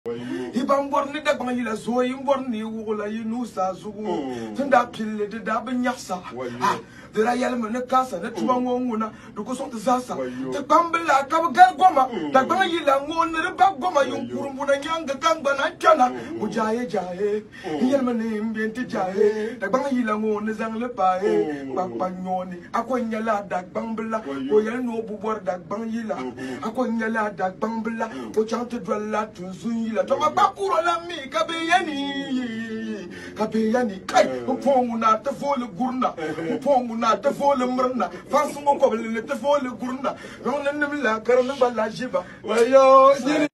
Ibang borni da bang yila so yin borni wula yinu sa zugu tunda pille da ban yaksa dira yalma na kasa na tuba ngona duko son ta sasa ta kambala ka ga goma da bang yila ngona ba goma yung kurumbu na nyanga kangba na kana mujaye jaye yalma ne mbenti jaye da bang yila ngona zang le pae ba nyoni akonya la da bang bla ko yal no bu bor da bang yila akonya la da bang bla ko chante dwala tuzun yila to ba kuro la mi kabeyani kai pongu na te fole gurna pongu na te fole mrna fasu mo ko le te fole gurna on ne la karna bala jiba wayo